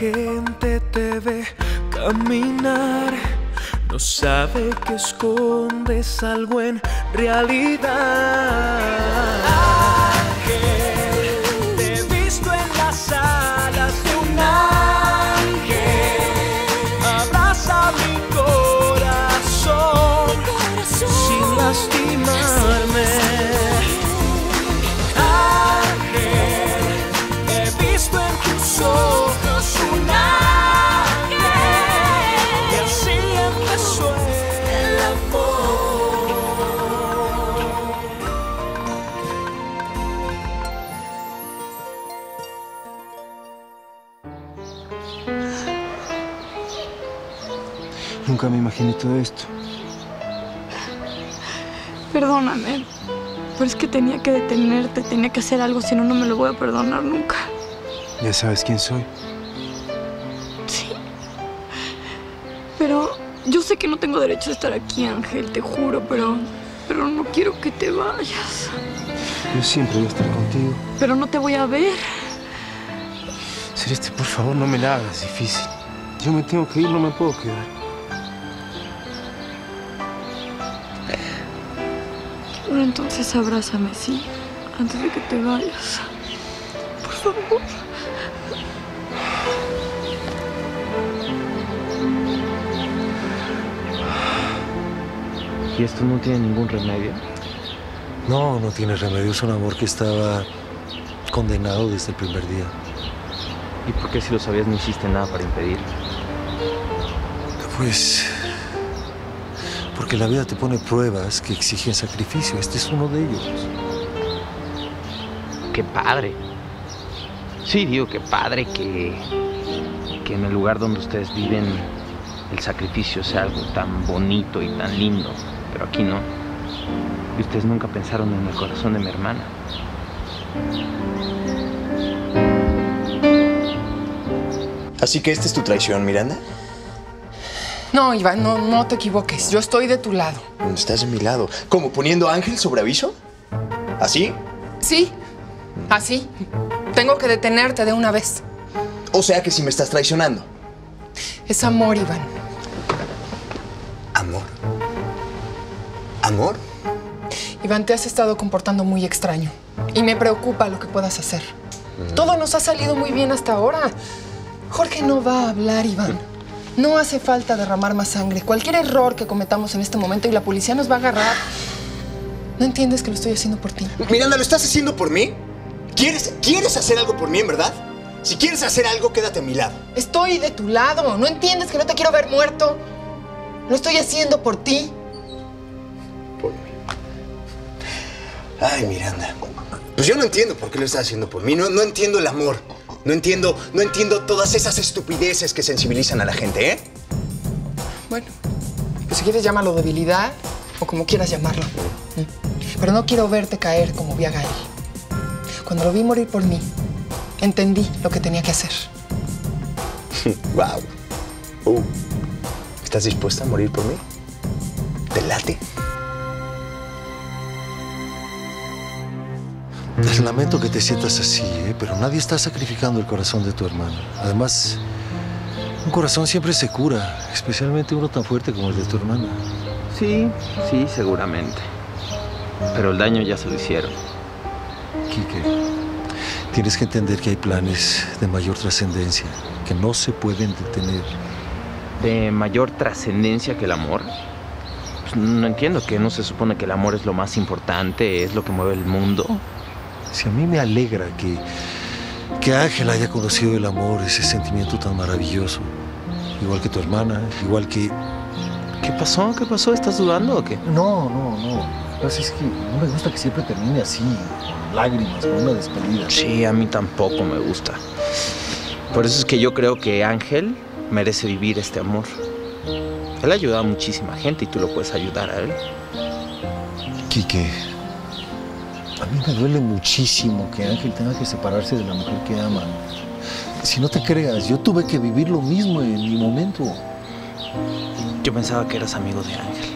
gente te ve caminar, no sabe que escondes algo en realidad. Ángel, te he visto en las alas de un ángel. Abraza mi corazón sin lastimarme. Ángel, he visto en tus ojos un ángel. Y así empezó el amor. Nunca me imaginé todo esto. Perdóname, pero es que tenía que detenerte, tenía que hacer algo, si no, no me lo voy a perdonar nunca. Ya sabes quién soy. Sí. Pero yo sé que no tengo derecho a estar aquí, Ángel, te juro, pero no quiero que te vayas. Yo siempre voy a estar contigo. Pero no te voy a ver. Celeste, por favor, no me la hagas difícil. Yo me tengo que ir, no me puedo quedar. Bueno, entonces abrázame, ¿sí? Antes de que te vayas. Por favor. ¿Y esto no tiene ningún remedio? No, no tiene remedio. Es un amor que estaba condenado desde el primer día. ¿Y por qué si lo sabías no hiciste nada para impedirlo? Pues... porque la vida te pone pruebas que exigen sacrificio. Este es uno de ellos. ¡Qué padre! Sí, digo, qué padre que en el lugar donde ustedes viven el sacrificio sea algo tan bonito y tan lindo. Pero aquí no. Y ustedes nunca pensaron en el corazón de mi hermana. ¿Así que esta es tu traición, Miranda? No, Iván, no te equivoques. Yo estoy de tu lado. Estás de mi lado. ¿Cómo, poniendo a Ángel sobre aviso? ¿Así? Sí, así. Tengo que detenerte de una vez. O sea que si me estás traicionando. Es amor, Iván. ¿Amor? ¿Amor? Iván, te has estado comportando muy extraño. Y me preocupa lo que puedas hacer. Todo nos ha salido muy bien hasta ahora. Jorge no va a hablar, Iván. No hace falta derramar más sangre. Cualquier error que cometamos en este momento y la policía nos va a agarrar. ¿No entiendes que lo estoy haciendo por ti? Miranda, ¿lo estás haciendo por mí? ¿Quieres hacer algo por mí, en verdad? Si quieres hacer algo, quédate a mi lado. Estoy de tu lado. ¿No entiendes que no te quiero ver muerto? Lo estoy haciendo por ti. Por mí. Ay, Miranda. Pues yo no entiendo por qué lo estás haciendo por mí. No entiendo el amor. No entiendo todas esas estupideces que sensibilizan a la gente, ¿eh? Bueno, pues si quieres llámalo debilidad o como quieras llamarlo. Pero no quiero verte caer como vi a Gael. Cuando lo vi morir por mí, entendí lo que tenía que hacer. Wow. ¿Estás dispuesta a morir por mí? ¿Te late? Lamento que te sientas así, pero nadie está sacrificando el corazón de tu hermano. Además, un corazón siempre se cura, especialmente uno tan fuerte como el de tu hermana. Sí, seguramente. Pero el daño ya se lo hicieron. Quique, tienes que entender que hay planes de mayor trascendencia que no se pueden detener. ¿De mayor trascendencia que el amor? Pues no entiendo, que no se supone que el amor es lo más importante, es lo que mueve el mundo. Si a mí me alegra que Ángel haya conocido el amor, ese sentimiento tan maravilloso. Igual que tu hermana, igual que... ¿Qué pasó? ¿Qué pasó? ¿Estás dudando o qué? No. Lo que pasa es que no me gusta que siempre termine así, con lágrimas, con una despedida. Sí, a mí tampoco me gusta. Por eso es que yo creo que Ángel merece vivir este amor. Él ha ayudado a muchísima gente y tú lo puedes ayudar a él. Quique, a mí me duele muchísimo que Ángel tenga que separarse de la mujer que ama. Si no te creas, yo tuve que vivir lo mismo en mi momento. Yo pensaba que eras amigo de Ángel.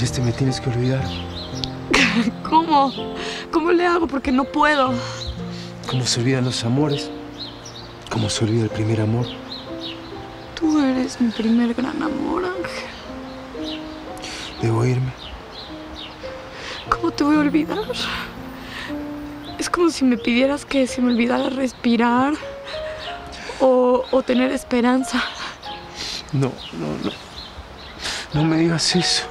Celeste, me tienes que olvidar. ¿Cómo? ¿Cómo le hago? Porque no puedo. ¿Cómo se olvidan los amores? ¿Cómo se olvida el primer amor? Tú eres mi primer gran amor, Ángel. Debo irme. ¿Cómo te voy a olvidar? Es como si me pidieras que se me olvidara respirar o tener esperanza. No. No me digas eso.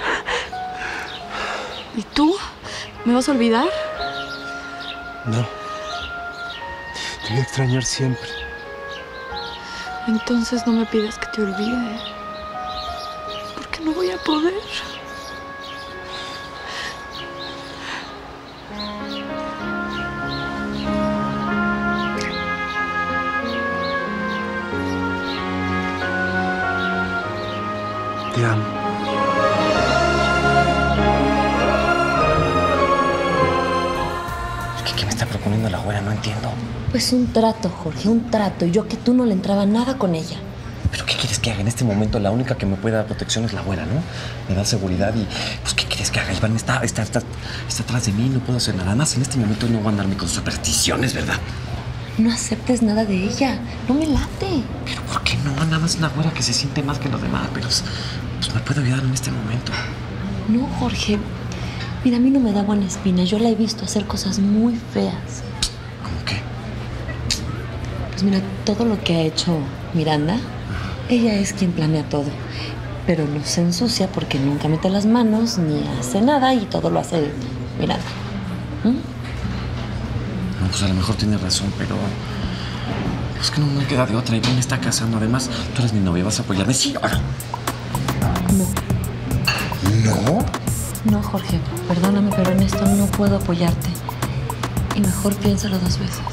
¿Y tú? ¿Me vas a olvidar? No. Te voy a extrañar siempre. Entonces no me pidas que te olvide. Porque no voy a poder. Te amo. ¿Qué me está proponiendo la güera? No entiendo. Pues un trato, Jorge, un trato. Y yo que tú no le entraba nada con ella. ¿Pero qué quieres que haga? En este momento la única que me puede dar protección es la güera, ¿no? Me da seguridad y... Pues, ¿qué quieres que haga? Iván está atrás de mí, no puedo hacer nada más. En este momento no va a andarme con supersticiones, ¿verdad? No aceptes nada de ella. No me late. ¿Pero por qué no? Nada más es una güera que se siente más que los demás. Pero pues me puede ayudar en este momento. No, Jorge. Mira, a mí no me da buena espina. Yo la he visto hacer cosas muy feas. ¿Cómo qué? Pues mira, todo lo que ha hecho Miranda, ella es quien planea todo. Pero no se ensucia porque nunca mete las manos ni hace nada y todo lo hace Miranda. No, pues a lo mejor tiene razón, pero... Es que no me queda de otra. Iván me está casando. Además, tú eres mi novia. ¿Vas a apoyarme? ¿Sí o no? No. ¿No? No, Jorge. Perdóname, pero en esto no puedo apoyarte. Y mejor piénsalo 2 veces.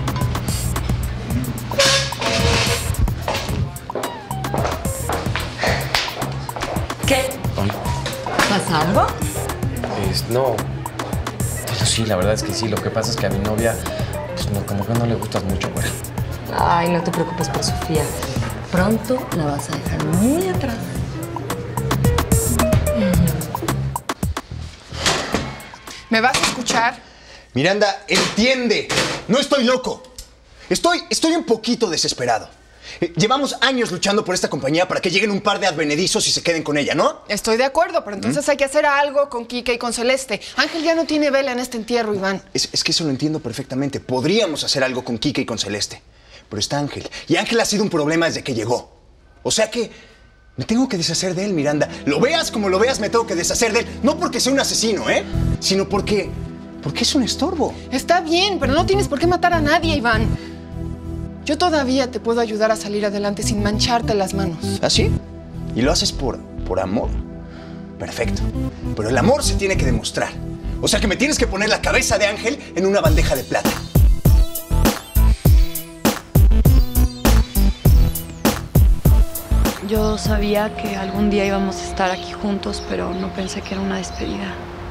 ¿Qué? Ay. ¿Pasa algo? No. Pero sí, la verdad es que sí. Lo que pasa es que a mi novia, pues no, como que no le gustas mucho, güera. Ay, no te preocupes por Sofía. Pronto la vas a dejar muy atrás. ¿Me vas a escuchar? Miranda, entiende. No estoy loco. Estoy un poquito desesperado. Llevamos años luchando por esta compañía para que lleguen un par de advenedizos y se queden con ella, ¿no? Estoy de acuerdo, pero entonces hay que hacer algo con Kike y con Celeste. Ángel ya no tiene vela en este entierro, Iván. Es que eso lo entiendo perfectamente. Podríamos hacer algo con Kike y con Celeste. Pero está Ángel. Y Ángel ha sido un problema desde que llegó. O sea que me tengo que deshacer de él, Miranda. Lo veas como lo veas, me tengo que deshacer de él. No porque sea un asesino, sino porque es un estorbo. Está bien, pero no tienes por qué matar a nadie, Iván. Yo todavía te puedo ayudar a salir adelante sin mancharte las manos. ¿Ah, sí? ¿Y lo haces por amor? Perfecto. Pero el amor se tiene que demostrar. O sea que me tienes que poner la cabeza de Ángel en una bandeja de plata. Yo sabía que algún día íbamos a estar aquí juntos, pero no pensé que era una despedida.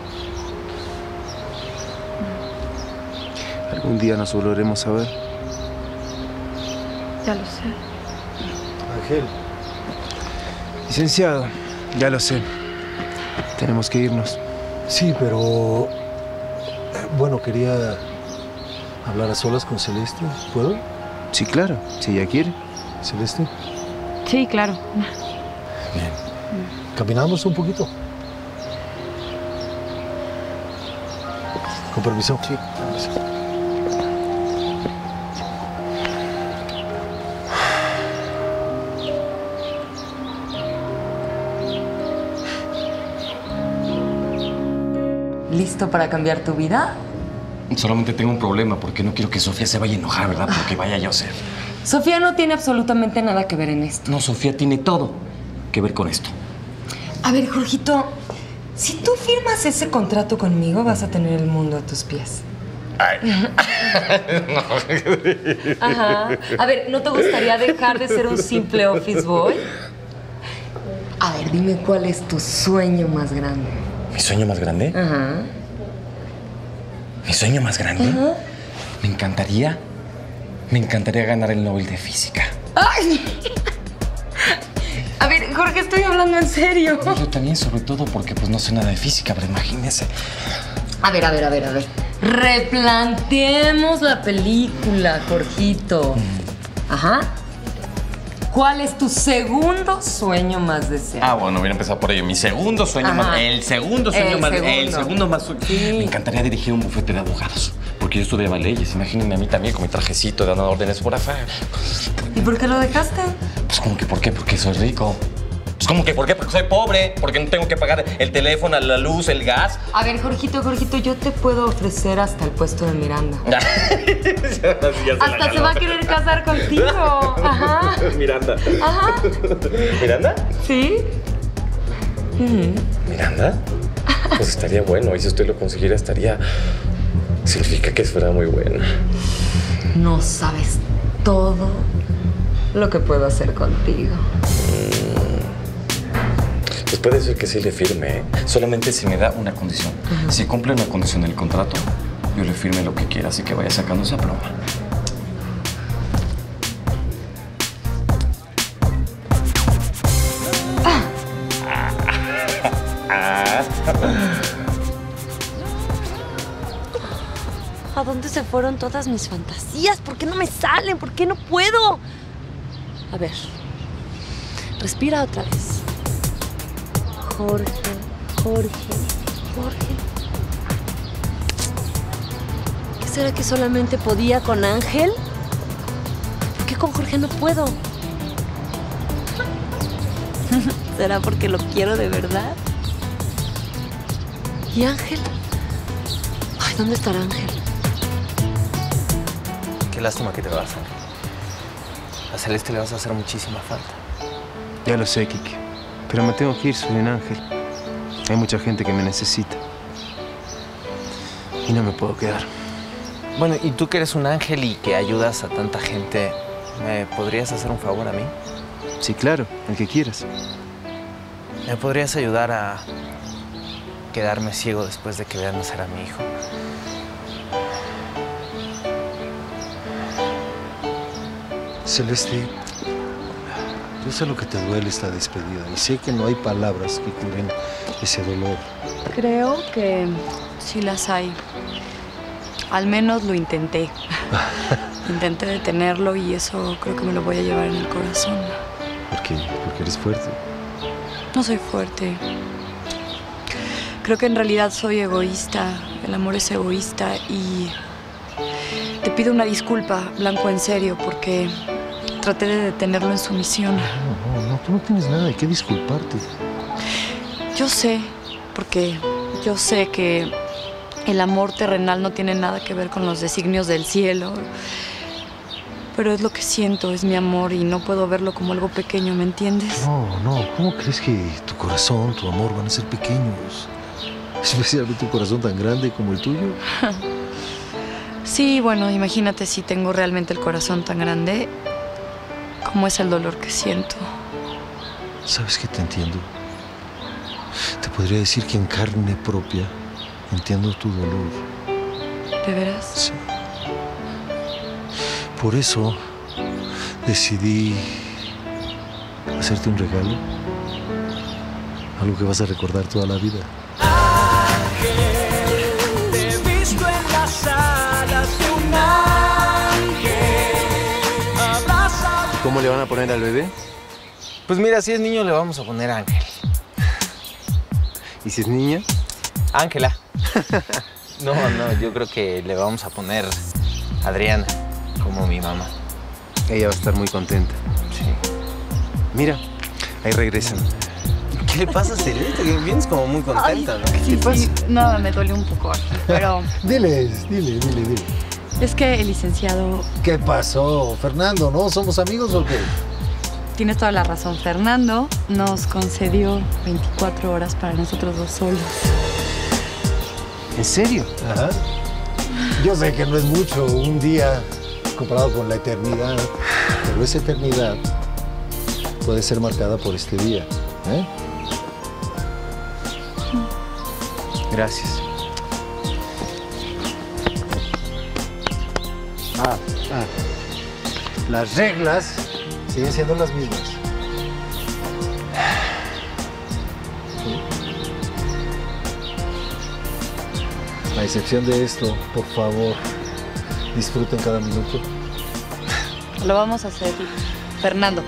Algún día nos volveremos a ver. Ya lo sé. Ángel. Licenciado, ya lo sé. Tenemos que irnos. Sí, pero... Bueno, quería hablar a solas con Celeste. ¿Puedo? Sí, claro. Si ella quiere. ¿Celeste? Sí, claro. Bien. ¿Caminamos un poquito? Con permiso. Sí. Permiso. ¿Listo para cambiar tu vida? Solamente tengo un problema porque no quiero que Sofía se vaya a enojar, ¿verdad? Porque vaya yo a ser. Sofía no tiene absolutamente nada que ver en esto. No, Sofía tiene todo que ver con esto. A ver, Jorgito, si tú firmas ese contrato conmigo, vas a tener el mundo a tus pies. Ay. No. Ajá. A ver, ¿no te gustaría dejar de ser un simple office boy? A ver, dime cuál es tu sueño más grande. ¿Mi sueño más grande? Ajá. ¿Mi sueño más grande? Ajá. Me encantaría ganar el Nobel de Física. ¡Ay! A ver, Jorge, estoy hablando en serio. Yo también, sobre todo porque pues no sé nada de física, pero imagínese. A ver. Replanteemos la película, Jorgito. Ajá. ¿Cuál es tu segundo sueño más deseado? Bueno, voy a empezar por ello. Mi segundo sueño más... El segundo sueño más... El segundo más... Sí. Me encantaría dirigir un bufete de abogados. Porque yo estudiaba leyes. Imagínense a mí también con mi trajecito dando órdenes por afuera. ¿Y por qué lo dejaste? Pues como que ¿por qué? Porque soy rico. Pues como que ¿por qué? Porque soy pobre. Porque no tengo que pagar el teléfono, la luz, el gas. A ver, Jorgito, yo te puedo ofrecer hasta el puesto de Miranda. Hasta se va a querer casar contigo. Ajá. Miranda. Ajá. ¿Miranda? ¿Sí? ¿Miranda? Pues estaría bueno. Y si usted lo consiguiera, estaría... Significa que fuera muy buena. No sabes todo lo que puedo hacer contigo. Pues puede ser que sí le firme, ¿eh? Solamente si me da una condición. Si cumple una condición del contrato, yo le firme lo que quiera, así que vaya sacando esa pluma. ¿A dónde se fueron todas mis fantasías? ¿Por qué no me salen? ¿Por qué no puedo? A ver, respira otra vez. Jorge. ¿Qué será que solamente podía con Ángel? ¿Por qué con Jorge no puedo? ¿Será porque lo quiero de verdad? ¿Y Ángel? Ay, ¿dónde estará Ángel? Qué lástima que te vas, Ángel. A Celeste le vas a hacer muchísima falta. Ya lo sé, Kike. Pero me tengo que ir, soy un ángel. Hay mucha gente que me necesita. Y no me puedo quedar. Bueno, y tú que eres un ángel y que ayudas a tanta gente, ¿me podrías hacer un favor a mí? Sí, claro, el que quieras. ¿Me podrías ayudar a quedarme ciego después de que vean nacer a mi hijo? Celeste, yo sé lo que te duele esta despedida y sé que no hay palabras que curen ese dolor. Creo que sí las hay. Al menos lo intenté. Intenté detenerlo y eso creo que me lo voy a llevar en el corazón. ¿Por qué? Porque eres fuerte. No soy fuerte. Creo que en realidad soy egoísta. El amor es egoísta y te pido una disculpa, Blanco, en serio, porque traté de detenerlo en su misión. No, tú no tienes nada de qué disculparte. Yo sé, porque yo sé que el amor terrenal no tiene nada que ver con los designios del cielo. Pero es lo que siento, es mi amor y no puedo verlo como algo pequeño, ¿me entiendes? No, ¿cómo crees que tu corazón, tu amor van a ser pequeños? Especialmente un corazón tan grande como el tuyo. Sí, bueno, imagínate si tengo realmente el corazón tan grande, ¿cómo es el dolor que siento? ¿Sabes que te entiendo? Te podría decir que en carne propia entiendo tu dolor. ¿De veras? Sí. Por eso decidí hacerte un regalo. Algo que vas a recordar toda la vida. Te he visto en las alas de un ángel. Abraza. ¿Cómo le van a poner al bebé? Pues mira, si es niño le vamos a poner Ángel. ¿Y si es niña? Ángela. No, yo creo que le vamos a poner Adriana, como mi mamá. Ella va a estar muy contenta. Sí. Mira, ahí regresan. ¿Qué le pasa a Celeste? Que vienes como muy contenta, ¿no? Sí, sí, nada, me duele un poco aquí, pero Dile. es que el licenciado... ¿Qué pasó, Fernando? ¿No somos amigos o qué? Tienes toda la razón, Fernando nos concedió 24 horas para nosotros dos solos. ¿En serio? Ajá. Yo sé que no es mucho, un día comparado con la eternidad, pero esa eternidad puede ser marcada por este día, ¿eh? Gracias. Las reglas siguen siendo las mismas. excepción de esto, por favor, disfruten cada minuto. Lo vamos a hacer, Fernando.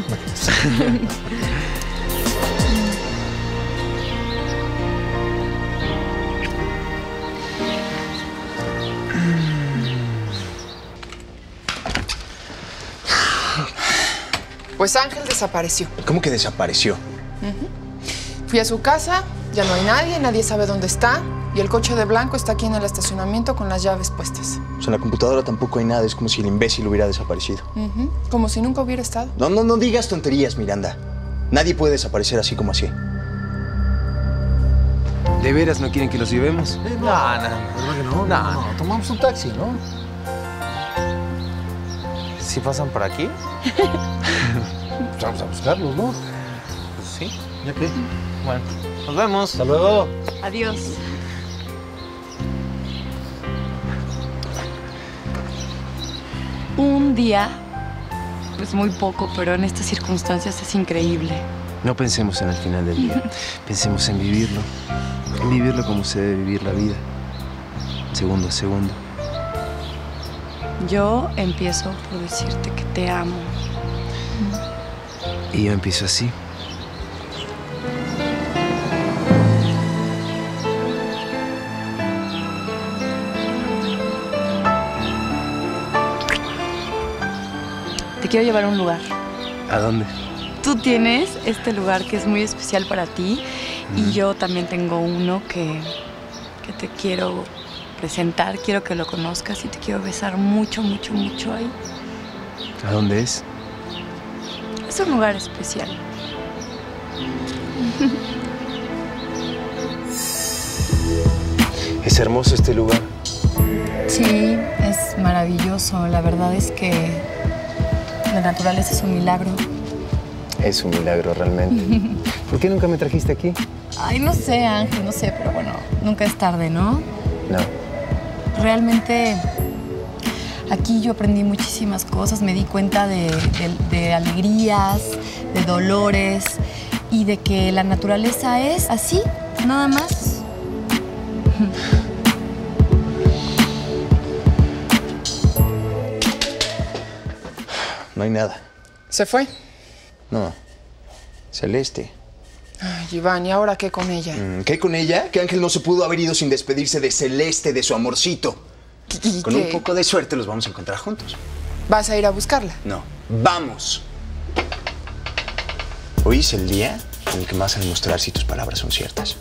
Pues Ángel desapareció. ¿Cómo que desapareció? Fui a su casa, ya no hay nadie, nadie sabe dónde está. Y el coche de Blanco está aquí en el estacionamiento con las llaves puestas. O sea, en la computadora tampoco hay nada, es como si el imbécil hubiera desaparecido. Como si nunca hubiera estado. No digas tonterías, Miranda. Nadie puede desaparecer así como así. ¿De veras no quieren que los llevemos? No, tomamos un taxi, ¿no? ¿Sí pasan por aquí? Vamos a buscarlos, ¿no? Pues sí. ¿Ya qué? Bueno, nos vemos. Hasta luego. Adiós. Un día, pues muy poco, pero en estas circunstancias es increíble. No pensemos en el final del día. Pensemos en vivirlo. En vivirlo como se debe vivir la vida. Segundo a segundo. Yo empiezo por decirte que te amo. Y yo empiezo así. Te quiero llevar a un lugar. ¿A dónde? Tú tienes este lugar que es muy especial para ti y yo también tengo uno que te quiero presentar, quiero que lo conozcas y te quiero besar mucho, mucho, mucho ahí. ¿A dónde es? Es un lugar especial. Es hermoso este lugar. Sí, es maravilloso. La verdad es que la naturaleza es un milagro. Es un milagro realmente. ¿Por qué nunca me trajiste aquí? Ay, no sé, Ángel, no sé, pero bueno, nunca es tarde, ¿no? No. Realmente aquí yo aprendí muchísimas cosas, me di cuenta de alegrías, de dolores y de que la naturaleza es así, nada más. No hay nada. ¿Se fue? No. Celeste. Ay, Iván, ¿y ahora qué con ella? ¿Qué con ella? Que Ángel no se pudo haber ido sin despedirse de Celeste, de su amorcito. ¿Y Con qué? un poco de suerte los vamos a encontrar juntos. ¿Vas a ir a buscarla? No. ¡Vamos! Hoy es el día en el que me vas a demostrar si tus palabras son ciertas.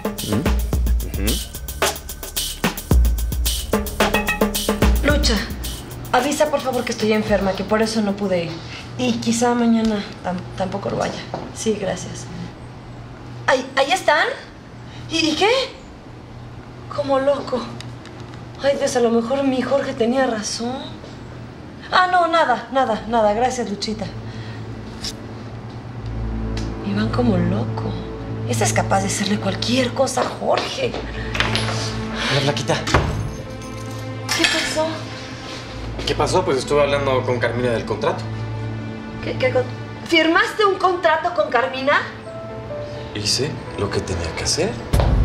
Lucha, avisa por favor que estoy enferma, que por eso no pude ir. Y quizá mañana tampoco lo vaya. Sí, gracias. ¿Ahí están? ¿Y qué? Como loco. Ay, Dios, a lo mejor mi Jorge tenía razón. Ah, no, nada. Gracias, Luchita. Y van como loco. Ese es capaz de hacerle cualquier cosa a Jorge. Hola, Flaquita. ¿Qué pasó? ¿Qué pasó? Pues estuve hablando con Carmina del contrato. ¿Firmaste un contrato con Carmina? Hice lo que tenía que hacer.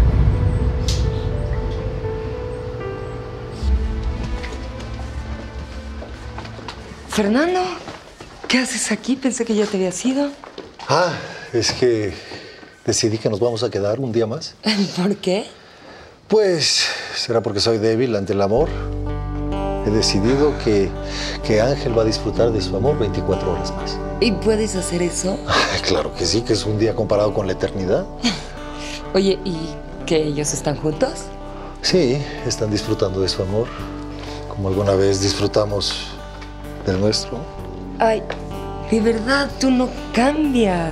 Fernando, ¿qué haces aquí? Pensé que ya te habías ido. Ah, es que decidí que nos vamos a quedar un día más. ¿Por qué? Pues, será porque soy débil ante el amor. He decidido que Ángel va a disfrutar de su amor 24 horas más. ¿Y puedes hacer eso? Claro que sí, que es un día comparado con la eternidad. Oye, ¿y que ellos están juntos? Sí, están disfrutando de su amor, como alguna vez disfrutamos del nuestro. Ay, de verdad, tú no cambias.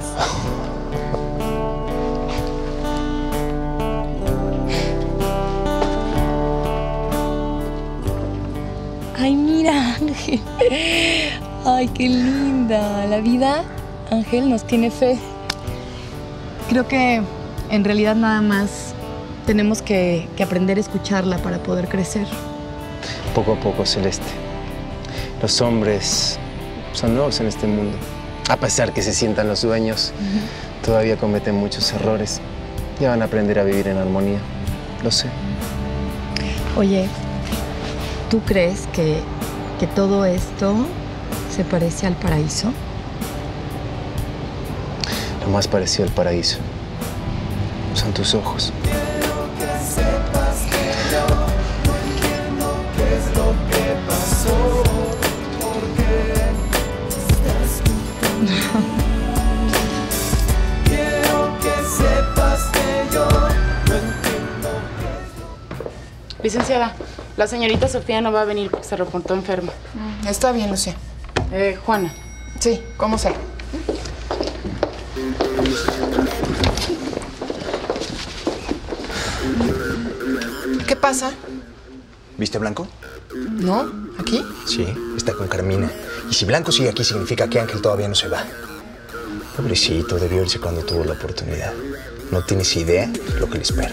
Ay, mira, Ángel. Ay, qué linda. La vida, Ángel, nos tiene fe. Creo que en realidad nada más tenemos que aprender a escucharla para poder crecer. Poco a poco, Celeste. Los hombres son nuevos en este mundo. A pesar que se sientan los dueños, todavía cometen muchos errores. Ya van a aprender a vivir en armonía. Lo sé. Oye, ¿tú crees que todo esto se parece al paraíso? Lo más parecido al paraíso son tus ojos. Licenciada, la señorita Sofía no va a venir porque se reportó enferma. Está bien, Lucía. Juana. Sí, ¿cómo sea? ¿Qué pasa? ¿Viste a Blanco? ¿No? ¿Aquí? Sí, está con Carmina. Y si Blanco sigue aquí, significa que Ángel todavía no se va. Pobrecito, debió irse cuando tuvo la oportunidad. No tienes idea lo que le espera.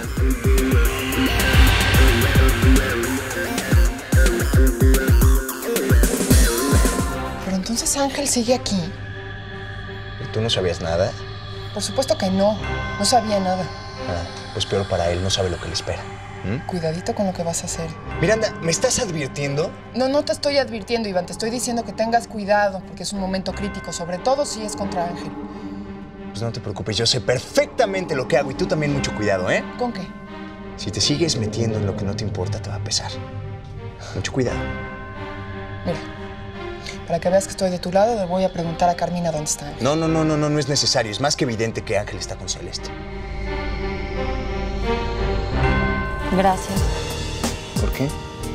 Pero entonces Ángel sigue aquí. ¿Y tú no sabías nada? Por supuesto que no. No sabía nada. Ah, pues peor para él, no sabe lo que le espera. Cuidadito con lo que vas a hacer. Miranda, ¿me estás advirtiendo? No, no te estoy advirtiendo, Iván. Te estoy diciendo que tengas cuidado, porque es un momento crítico, sobre todo si es contra Ángel. Pues no te preocupes, yo sé perfectamente lo que hago y tú también mucho cuidado, ¿eh? ¿Con qué? Si te sigues metiendo en lo que no te importa, te va a pesar. Mucho cuidado. Mira, para que veas que estoy de tu lado, le voy a preguntar a Carmina dónde está Ángel. No es necesario. Es más que evidente que Ángel está con Celeste. Gracias. ¿Por qué?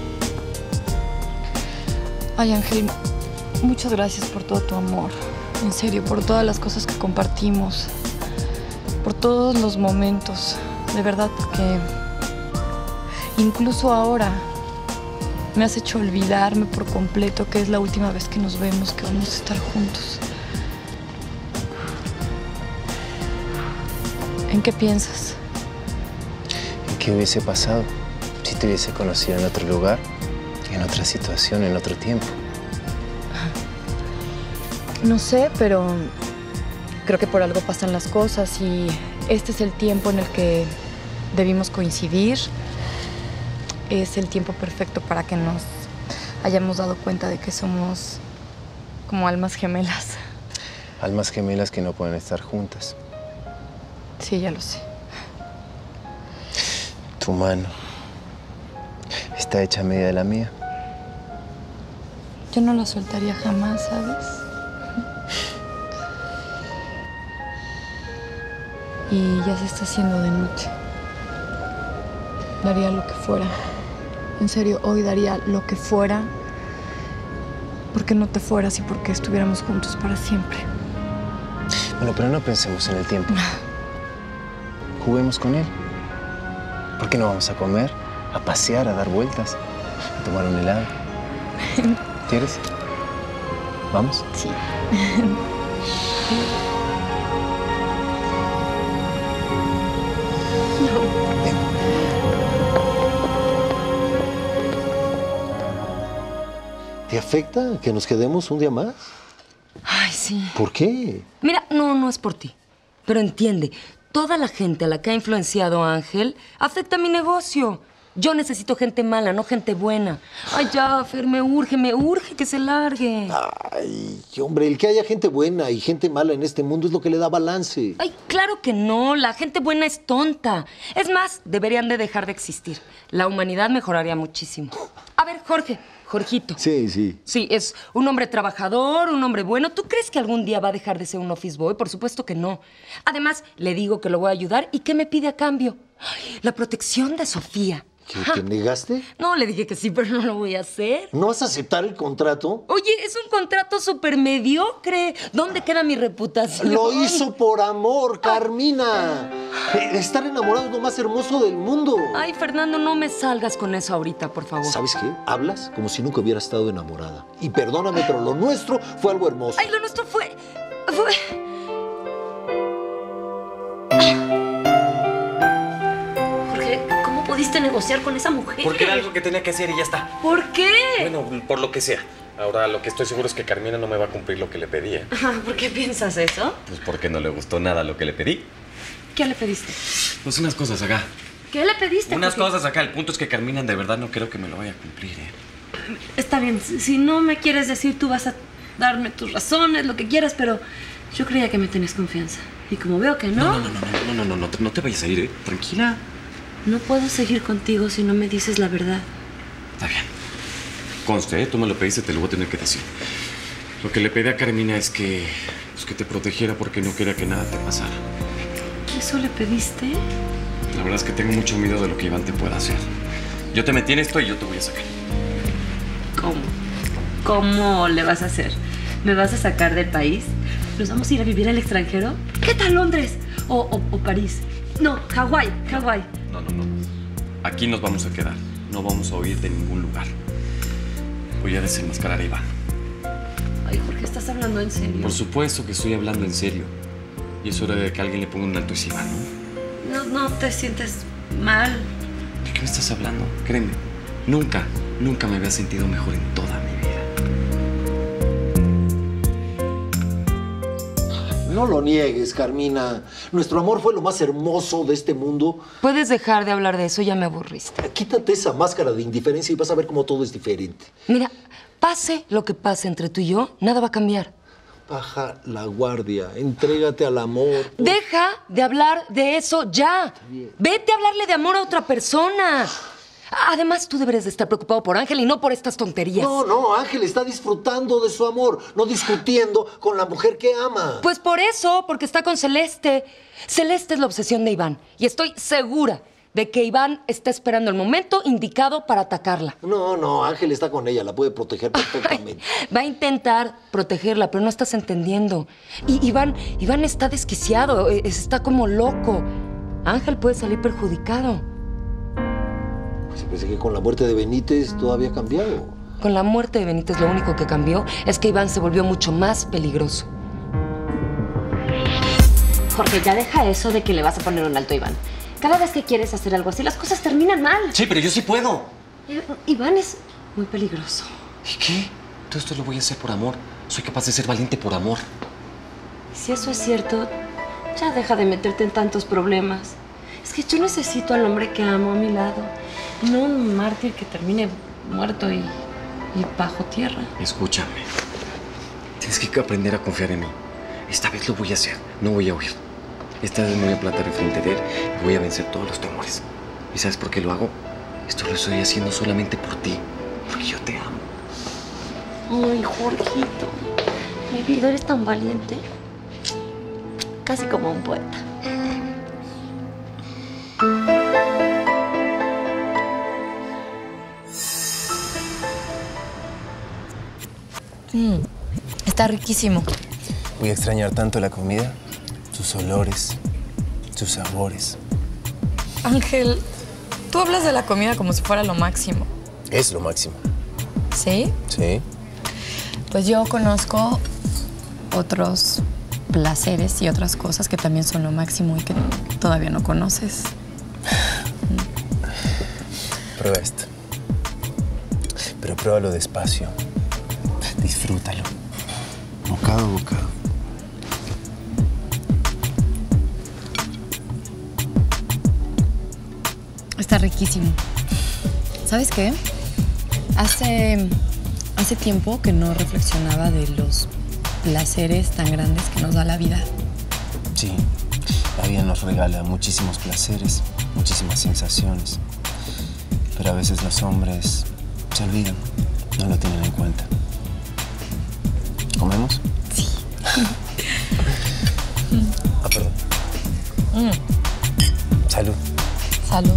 Ay, Ángel, muchas gracias por todo tu amor. En serio, por todas las cosas que compartimos. Por todos los momentos. De verdad, porque incluso ahora me has hecho olvidarme por completo que es la última vez que nos vemos, que vamos a estar juntos. ¿En qué piensas? ¿Qué hubiese pasado si te hubiese conocido en otro lugar, en otra situación, en otro tiempo? No sé, pero creo que por algo pasan las cosas y este es el tiempo en el que debimos coincidir. Es el tiempo perfecto para que nos hayamos dado cuenta de que somos como almas gemelas. Almas gemelas que no pueden estar juntas. Sí, ya lo sé. Tu mano está hecha a medida de la mía. Yo no la soltaría jamás, ¿sabes? Y ya se está haciendo de noche. Daría lo que fuera. En serio, hoy daría lo que fuera porque no te fueras y porque estuviéramos juntos para siempre. Bueno, pero no pensemos en el tiempo. Juguemos con él. ¿Por qué no vamos a comer, a pasear, a dar vueltas, a tomar un helado? ¿Quieres? ¿Vamos? Sí. ¿Te afecta que nos quedemos un día más? Ay, sí. ¿Por qué? Mira, no es por ti. Pero entiende, toda la gente a la que ha influenciado Ángel afecta a mi negocio. Yo necesito gente mala, no gente buena. Ay, ya, Fer, me urge que se largue. Ay, hombre, el que haya gente buena y gente mala en este mundo es lo que le da balance. Ay, claro que no. La gente buena es tonta. Es más, deberían de dejar de existir. La humanidad mejoraría muchísimo. A ver, Jorgito. Sí, sí. Sí, es un hombre trabajador, un hombre bueno. ¿Tú crees que algún día va a dejar de ser un office boy? Por supuesto que no. Además, le digo que lo voy a ayudar. ¿Y qué me pide a cambio? Ay, la protección de Sofía. ¿Te negaste? No, le dije que sí, pero no lo voy a hacer. ¿No vas a aceptar el contrato? Oye, es un contrato súper mediocre. ¿Dónde queda mi reputación? Lo hizo por amor, Carmina. Estar enamorado es lo más hermoso del mundo. Ay, Fernando, no me salgas con eso ahorita, por favor. ¿Sabes qué? Hablas como si nunca hubieras estado enamorada. Y perdóname, pero lo nuestro fue algo hermoso. Ay, lo nuestro fue... Jorge, ¿cómo pudiste negociar con esa mujer? Porque era algo que tenía que hacer y ya está. ¿Por qué? Bueno, por lo que sea. Ahora, lo que estoy seguro es que Carmina no me va a cumplir lo que le pedí. ¿Por qué piensas eso? Pues porque no le gustó nada lo que le pedí. ¿Qué le pediste? Pues unas cosas acá. ¿Qué le pediste? Unas cosas acá. El punto es que Carmina de verdad no creo que me lo vaya a cumplir, ¿eh? Está bien, si no me quieres decir, tú vas a darme tus razones, lo que quieras, pero yo creía que me tenías confianza. Y como veo que no... No te vayas a ir, ¿eh? Tranquila. No puedo seguir contigo si no me dices la verdad. Está bien. Conste, ¿eh? Tú me lo pediste, te lo voy a tener que decir. Lo que le pedí a Carmina es que te protegiera porque no quería que nada te pasara. ¿Eso le pediste? La verdad es que tengo mucho miedo de lo que Iván te pueda hacer. Yo te metí en esto y yo te voy a sacar. ¿Cómo? ¿Cómo le vas a hacer? ¿Me vas a sacar del país? ¿Nos vamos a ir a vivir al extranjero? ¿Qué tal Londres? ¿O París? No, Hawái. No. Aquí nos vamos a quedar. No vamos a huir de ningún lugar. Voy a desenmascarar a Iván. Ay, Jorge, ¿estás hablando en serio? Por supuesto que estoy hablando en serio. Y es hora de que alguien le ponga un alto a ese Iván, ¿no? No te sientes mal. ¿De qué me estás hablando? Créeme, nunca me había sentido mejor en toda mi vida. No lo niegues, Carmina. Nuestro amor fue lo más hermoso de este mundo. ¿Puedes dejar de hablar de eso? Ya me aburriste. Quítate esa máscara de indiferencia y vas a ver cómo todo es diferente. Mira, pase lo que pase entre tú y yo, nada va a cambiar. Baja la guardia, entrégate al amor. Deja de hablar de eso ya. Vete a hablarle de amor a otra persona. Además, tú deberías de estar preocupado por Ángel y no por estas tonterías. No, Ángel está disfrutando de su amor, no discutiendo con la mujer que ama. Pues por eso, porque está con Celeste. Celeste es la obsesión de Iván. Y estoy segura de que Iván está esperando el momento indicado para atacarla. No, Ángel está con ella, la puede proteger perfectamente. Va a intentar protegerla, pero no estás entendiendo. Y Iván está desquiciado, está como loco. Ángel puede salir perjudicado. Pues pensé que con la muerte de Benítez todo había cambiado. Con la muerte de Benítez lo único que cambió es que Iván se volvió mucho más peligroso. Jorge, ya deja eso de que le vas a poner un alto a Iván. Cada vez que quieres hacer algo así, las cosas terminan mal. Sí, pero yo sí puedo. Iván es muy peligroso. ¿Y qué? Todo esto lo voy a hacer por amor. Soy capaz de ser valiente por amor. Si eso es cierto, ya deja de meterte en tantos problemas. Es que yo necesito al hombre que amo a mi lado. No un mártir que termine muerto y bajo tierra. Escúchame. Tienes que aprender a confiar en mí. Esta vez lo voy a hacer. No voy a huir. Esta vez me voy a plantar enfrente de él y voy a vencer todos los temores. ¿Y sabes por qué lo hago? Esto lo estoy haciendo solamente por ti. Porque yo te amo. Ay, Jorgito. Mi vida, eres tan valiente. Casi como un poeta. Está riquísimo. Voy a extrañar tanto la comida, sus olores, sus sabores. Ángel, tú hablas de la comida como si fuera lo máximo. Es lo máximo. ¿Sí? Sí. Pues yo conozco otros placeres y otras cosas que también son lo máximo y que todavía no conoces. Prueba esto. Pero pruébalo despacio. Disfrútalo. Bocado a bocado. Está riquísimo. ¿Sabes qué? Hace tiempo que no reflexionaba de los placeres tan grandes que nos da la vida. Sí, la vida nos regala muchísimos placeres, muchísimas sensaciones. Pero a veces los hombres se olvidan, no lo tienen en cuenta. ¿Comemos? Sí. Perdón. Salud. Salud.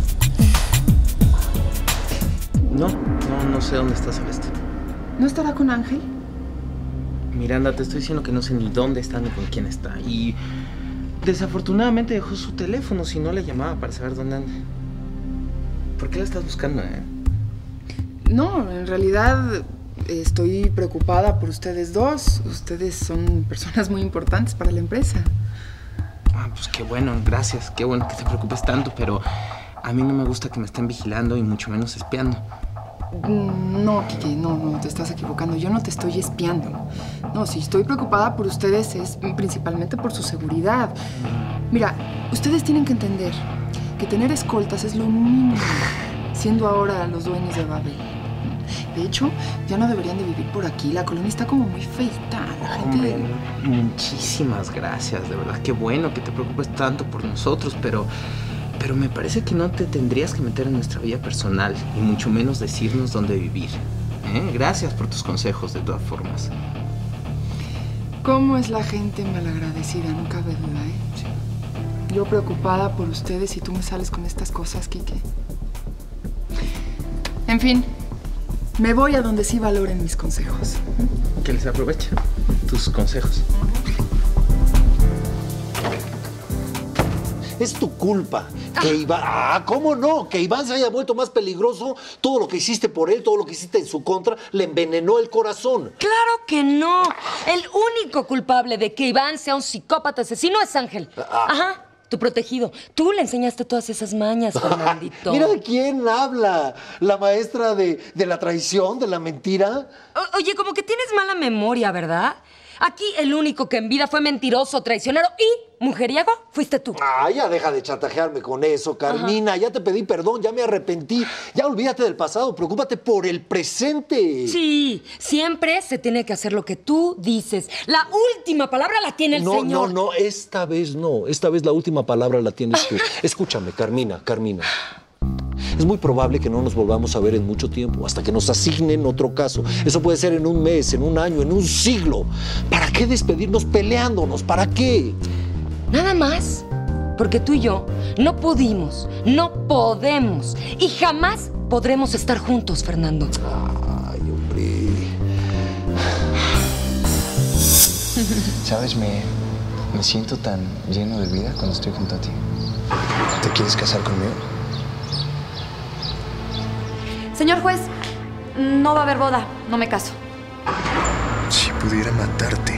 No sé dónde está Celeste. ¿No estará con Ángel? Miranda, te estoy diciendo que no sé ni dónde está ni con quién está. Y desafortunadamente dejó su teléfono, si no le llamaba para saber dónde anda. ¿Por qué la estás buscando, No, en realidad estoy preocupada por ustedes dos. Ustedes son personas muy importantes para la empresa. Ah, pues qué bueno, gracias. Qué bueno que te preocupes tanto, pero a mí no me gusta que me estén vigilando y mucho menos espiando. No, Kiki, no, te estás equivocando. Yo no te estoy espiando. No, si estoy preocupada por ustedes es principalmente por su seguridad. Mira, ustedes tienen que entender que tener escoltas es lo mínimo, siendo ahora los dueños de Babel. De hecho, ya no deberían de vivir por aquí. La colonia está como muy feita. La gente... Hombre, muchísimas gracias. De verdad, qué bueno que te preocupes tanto por nosotros, pero me parece que no te tendrías que meter en nuestra vida personal y mucho menos decirnos dónde vivir. Gracias por tus consejos, de todas formas. ¿Cómo es la gente malagradecida? No cabe duda, ¿eh? Sí. Yo preocupada por ustedes y tú me sales con estas cosas, Quique. En fin, me voy a donde sí valoren mis consejos. Que les aproveche tus consejos. Es tu culpa que Iván... Ah, ¿cómo no? Que Iván se haya vuelto más peligroso. Todo lo que hiciste por él, todo lo que hiciste en su contra, le envenenó el corazón. ¡Claro que no! El único culpable de que Iván sea un psicópata asesino es Ángel. Ajá, tu protegido. Tú le enseñaste todas esas mañas, Fernandito. Mira de quién habla. ¿La maestra de la traición, de la mentira? Oye, como que tienes mala memoria, ¿verdad? Aquí el único que en vida fue mentiroso, traicionero y mujeriego fuiste tú. Ah, ya deja de chantajearme con eso, Carmina. Ya te pedí perdón, ya me arrepentí. Ya olvídate del pasado, preocúpate por el presente. Sí, siempre se tiene que hacer lo que tú dices. La última palabra la tiene el Señor. No, esta vez no. Esta vez la última palabra la tienes tú. Escúchame, Carmina. Es muy probable que no nos volvamos a ver en mucho tiempo, hasta que nos asignen otro caso. Eso puede ser en un mes, en un año, en un siglo. ¿Para qué despedirnos peleándonos? ¿Para qué? Nada más porque tú y yo no pudimos, no podemos y jamás podremos estar juntos, Fernando. Ay, hombre. ¿Sabes? Me siento tan lleno de vida cuando estoy junto a ti. ¿Te quieres casar conmigo? Señor juez, no va a haber boda. No me caso. Si pudiera matarte,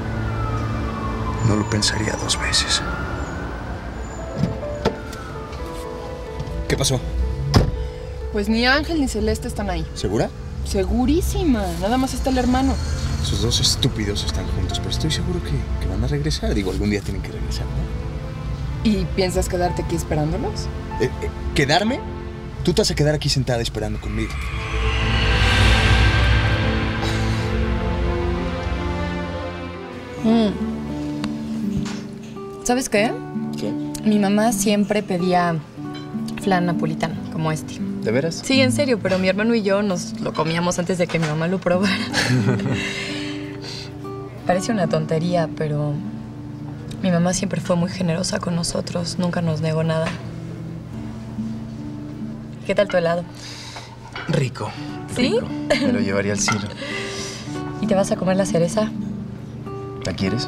no lo pensaría 2 veces. ¿Qué pasó? Pues ni Ángel ni Celeste están ahí. ¿Segura? Segurísima. Nada más está el hermano. Esos dos estúpidos están juntos, pero estoy seguro que van a regresar. Digo, algún día tienen que regresar, ¿no? ¿Y piensas quedarte aquí esperándolos? ¿Quedarme? Tú te vas a quedar aquí sentada esperando conmigo. ¿Sabes qué? ¿Qué? Mi mamá siempre pedía flan napolitano, como este. ¿De veras? Sí, en serio, pero mi hermano y yo nos lo comíamos antes de que mi mamá lo probara. Parece una tontería, pero mi mamá siempre fue muy generosa con nosotros. Nunca nos negó nada. ¿Qué tal tu helado? Rico. ¿Sí? Rico. Me lo llevaría al cielo. ¿Y te vas a comer la cereza? ¿La quieres?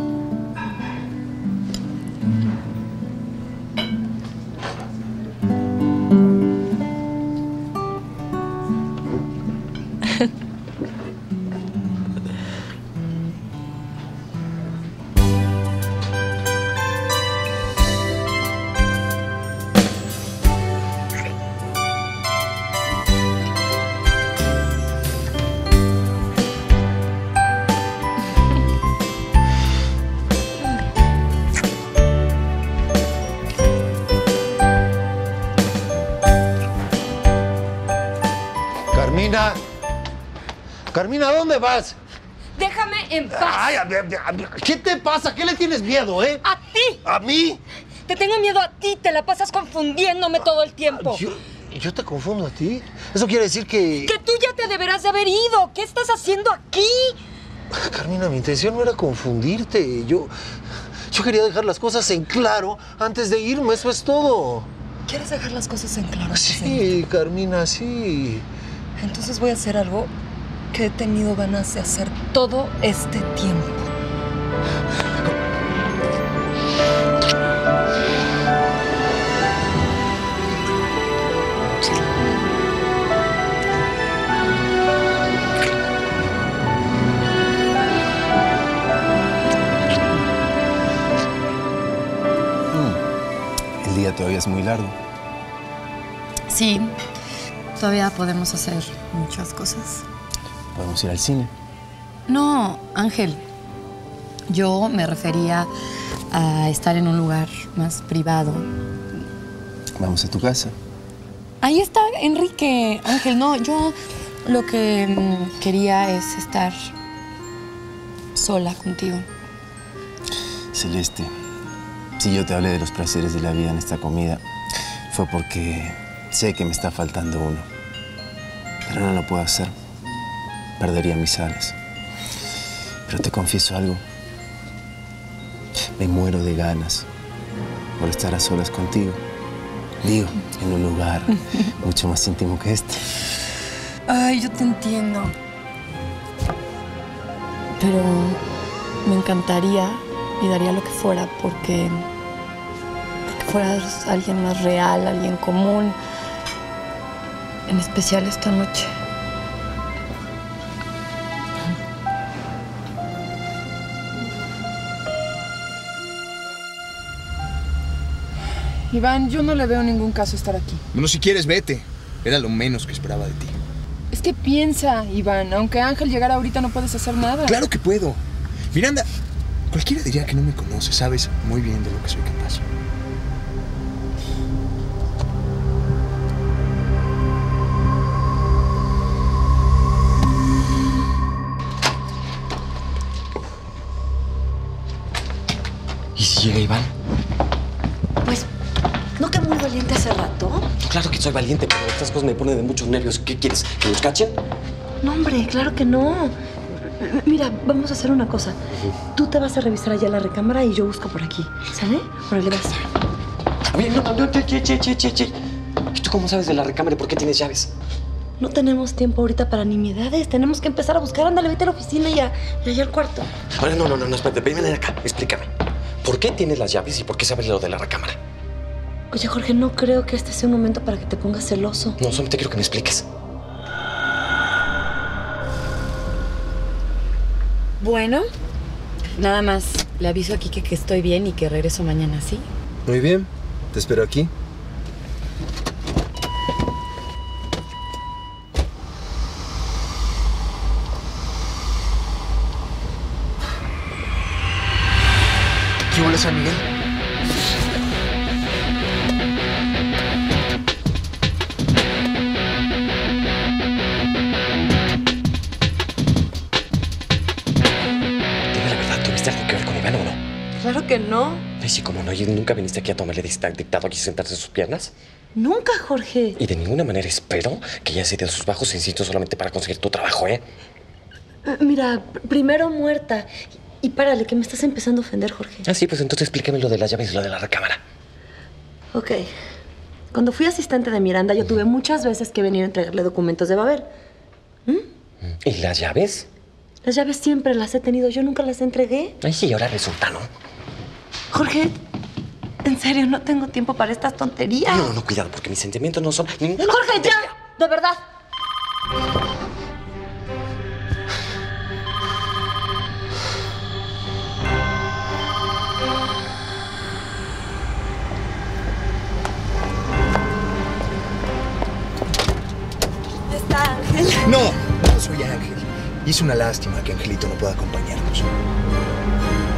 Carmina, ¿a dónde vas? Déjame en paz. Ay, ¿qué te pasa? ¿Qué le tienes miedo, eh? ¡A ti! ¿A mí? Te tengo miedo a ti. Te la pasas confundiéndome todo el tiempo. ¿Yo te confundo a ti? Eso quiere decir que... Que tú ya te deberás de haber ido. ¿Qué estás haciendo aquí? Carmina, mi intención no era confundirte. Yo quería dejar las cosas en claro antes de irme. Eso es todo. ¿Quieres dejar las cosas en claro? Sí, Carmina, sí. Entonces voy a hacer algo que he tenido ganas de hacer todo este tiempo. El día todavía es muy largo. Sí, todavía podemos hacer muchas cosas. Podemos ir al cine. No, Ángel. Yo me refería a estar en un lugar más privado. Vamos a tu casa. Ahí está Enrique. Ángel, no, yo lo que quería es estar sola contigo. Celeste, si yo te hablé de los placeres de la vida en esta comida, fue porque sé que me está faltando uno. Pero no lo puedo hacer. Perdería mis alas. Pero te confieso algo. Me muero de ganas por estar a solas contigo. Digo, en un lugar mucho más íntimo que este. Ay, yo te entiendo. Pero me encantaría y daría lo que fuera porque fueras alguien más real, alguien común. En especial esta noche. Iván, yo no le veo ningún caso estar aquí. Bueno, si quieres, vete. Era lo menos que esperaba de ti. Es que piensa, Iván, aunque Ángel llegara ahorita no puedes hacer nada. Claro que puedo. Miranda, cualquiera diría que no me conoce, sabes muy bien de lo que soy capaz. ¿Y si llega Iván? Pues, ¿no que muy valiente hace rato? Claro que soy valiente, pero estas cosas me ponen de muchos nervios. ¿Qué quieres? ¿Que los cachen? No, hombre, claro que no. Mira, vamos a hacer una cosa. Tú te vas a revisar allá la recámara y yo busco por aquí. ¿Sale? Órale, vas. Oye, no, che. ¿Y tú cómo sabes de la recámara y por qué tienes llaves? No tenemos tiempo ahorita para nimiedades. Tenemos que empezar a buscar. Ándale, vete a la oficina y allá al cuarto. Ahora, no, espérate. Ven acá. Explícame. ¿Por qué tienes las llaves y por qué sabes lo de la recámara? Oye, Jorge, no creo que este sea un momento para que te pongas celoso. No, solamente quiero que me expliques. Bueno, nada más le aviso a Kike que estoy bien y que regreso mañana, ¿sí? Muy bien. Te espero aquí. ¿Qué hola, San Miguel? Dime la verdad, ¿tuviste algo que ver con Iván o no? Claro que no. Ay, sí, como no. ¿Y nunca viniste aquí a tomarle dictado y sentarse en sus piernas? Nunca, Jorge. Y de ninguna manera espero que ya se dé sus bajos instintos solamente para conseguir tu trabajo, ¿eh? Mira, primero muerta. Y párale, que me estás empezando a ofender, Jorge. Ah, sí, pues entonces explícame lo de las llaves y lo de la recámara. Ok. Cuando fui asistente de Miranda, yo tuve muchas veces que venir a entregarle documentos de Babel. ¿Y las llaves? Las llaves siempre las he tenido. Yo nunca las entregué. Ay, sí, ahora resulta, ¿no? Jorge, en serio, no tengo tiempo para estas tonterías. No, cuidado, porque mis sentimientos no son ninguna Jorge, tontería. ya. De verdad. ¿Está Ángel? No soy Ángel. Y es una lástima que Angelito no pueda acompañarnos.